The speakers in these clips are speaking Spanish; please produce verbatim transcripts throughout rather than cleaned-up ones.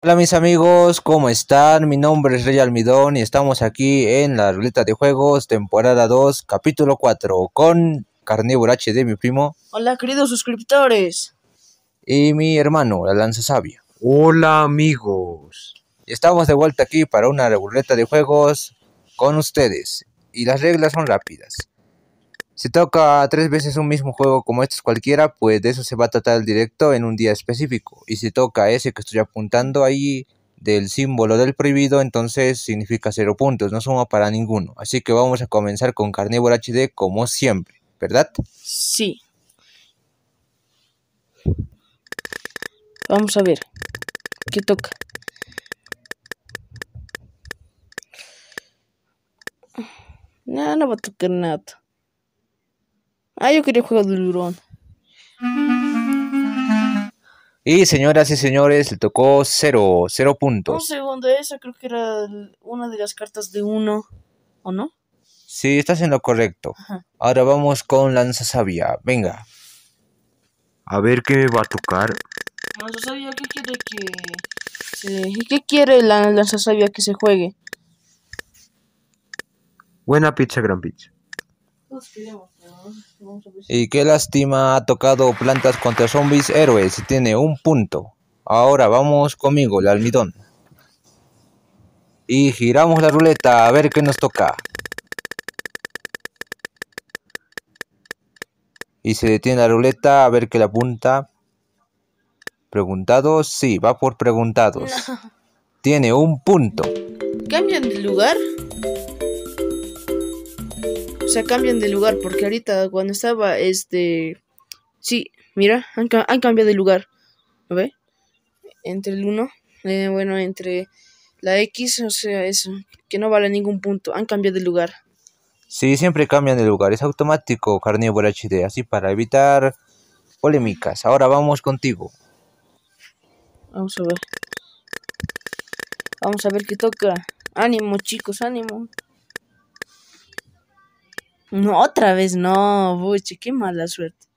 Hola mis amigos, ¿cómo están? Mi nombre es Rey Almidón y estamos aquí en la Ruleta de Juegos, temporada dos, capítulo cuatro, con Carnívoro H D, mi primo. Hola queridos suscriptores. Y mi hermano, la Lanza Sabia. Hola amigos. Y estamos de vuelta aquí para una Ruleta de Juegos con ustedes. Y las reglas son rápidas. Si toca tres veces un mismo juego como este es cualquiera, pues de eso se va a tratar el directo en un día específico. Y si toca ese que estoy apuntando ahí del símbolo del prohibido, entonces significa cero puntos, no suma para ninguno. Así que vamos a comenzar con Carnívoro H D como siempre, ¿verdad? Sí. Vamos a ver. ¿Qué toca? No, no va a tocar nada. Ah, yo quería jugar del hurón. Y señoras y señores, le tocó cero, cero Un puntos. segundo, esa creo que era el- una de las cartas de uno. ¿O no? Sí, estás en lo correcto. Ajá. Ahora vamos con Lanza Sabia, venga. A ver qué me va a tocar. Lanza Sabia, ¿qué quiere que se... ¿Qué quiere la Lanza Sabia que se juegue? Buena pizza, gran pizza. Todos queremos, pero vamos a ver si... Y qué lástima, ha tocado Plantas contra Zombies Héroes y tiene un punto. Ahora vamos conmigo, el almidón. Y giramos la ruleta a ver qué nos toca. Y se detiene la ruleta a ver qué le apunta. ¿Preguntados? Sí, va por preguntados. No. Tiene un punto. ¿Cambian de lugar? O sea, cambian de lugar porque ahorita cuando estaba este... Sí, mira, han, ca- han cambiado de lugar. ¿Lo ve? Entre el uno, eh, bueno, entre la X, o sea, eso, que no vale ningún punto. Han cambiado de lugar. Sí, siempre cambian de lugar. Es automático, Carnívoro H D. Así para evitar polémicas. Ahora vamos contigo. Vamos a ver. Vamos a ver qué toca. Ánimo, chicos, ánimo. No, otra vez no, buche, qué mala suerte.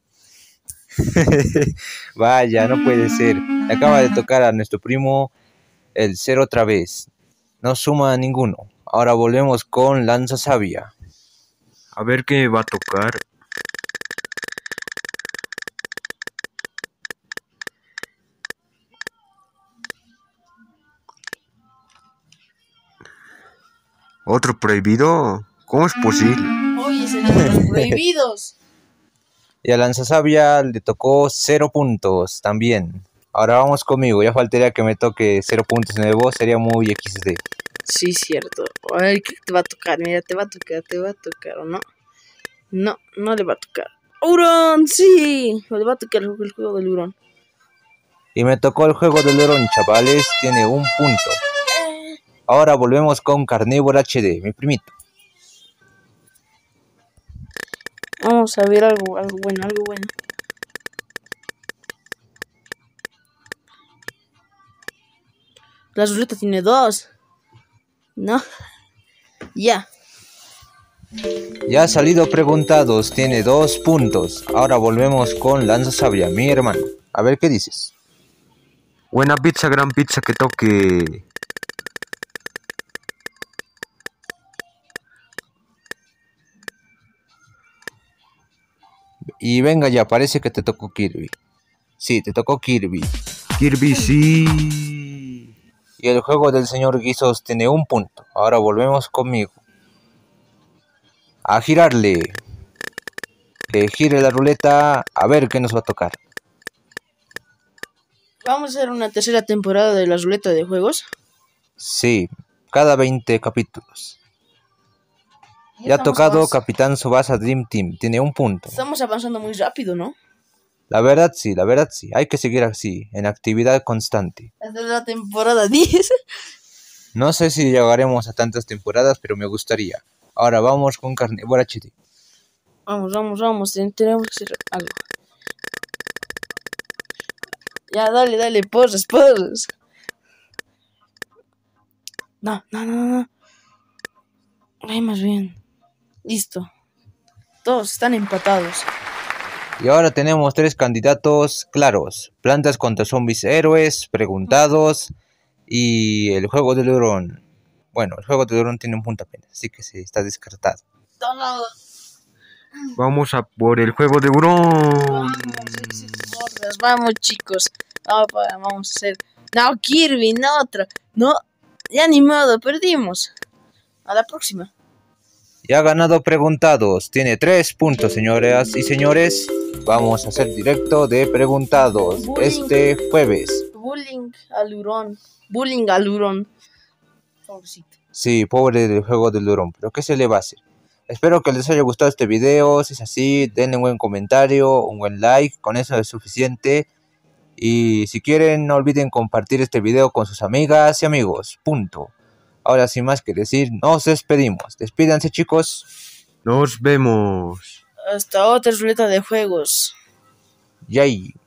Vaya, no puede ser. Le acaba de tocar a nuestro primo el cero otra vez. No suma ninguno. Ahora volvemos con Lanza Sabia. A ver qué me va a tocar. ¿Otro prohibido? ¿Cómo es posible? Oye, serían de los prohibidos. Y a Lanza Sabia le tocó cero puntos también. Ahora vamos conmigo. Ya faltaría que me toque cero puntos nuevos. Sería muy equis de. Sí, cierto. Ay, ¿qué te va a tocar? Mira, te va a tocar, te va a tocar, ¿o no? No, no le va a tocar. ¡Hurón! ¡Sí! Le va a tocar el el juego del hurón. Y me tocó el juego del Lerón, chavales. Tiene un punto. Ahora volvemos con Carnívoro H D, mi primito. Vamos a ver algo, algo bueno, algo bueno. La ruleta tiene dos. No. Ya. Ya ha salido preguntados, tiene dos puntos. Ahora volvemos con Lanza Sabia, mi hermano. A ver qué dices. Buena pizza, gran pizza que toque. Y venga ya, parece que te tocó Kirby. Sí, te tocó Kirby. Kirby, sí. Y el juego del señor Guisos tiene un punto. Ahora volvemos conmigo. A girarle. Que gire la ruleta a ver qué nos va a tocar. Vamos a hacer una tercera temporada de la ruleta de juegos. Sí, cada veinte capítulos. Ya ha estamos tocado avanz- Capitán Tsubasa Dream Team. Tiene un punto. Estamos avanzando muy rápido, ¿no? La verdad sí, la verdad sí. Hay que seguir así, en actividad constante. Hasta la temporada diez. No sé si llegaremos a tantas temporadas, pero me gustaría. Ahora vamos con Carnívoro H D. Vamos, vamos, vamos. Tenemos que hacer algo. Ya, dale, dale, porras, porras. No, no, no, no. Ay, más bien. Listo. Todos están empatados. Y ahora tenemos tres candidatos claros. Plantas contra zombies héroes, preguntados y el juego del hurón. Bueno, el juego del hurón tiene un punto apenas, así que sí, está descartado. Vamos a por el juego de hurón. Vamos, éxito, morras, vamos chicos. Ah, pa- vamos a hacer. No, Kirby, no otra. No, ya ni modo, perdimos. A la próxima. Ya ha ganado preguntados. Tiene tres puntos, señoras y señores. Vamos a hacer directo de preguntados Bullying. este jueves. Bullying al hurón. Bullying al hurón. Pobrecito. Sí, pobre del juego del hurón, pero ¿qué se le va a hacer? Espero que les haya gustado este video. Si es así, denle un buen comentario, un buen like. Con eso es suficiente. Y si quieren, no olviden compartir este video con sus amigas y amigos. Punto. Ahora, sin más que decir, nos despedimos. Despídanse, chicos. Nos vemos. Hasta otra ruleta de juegos. Yay.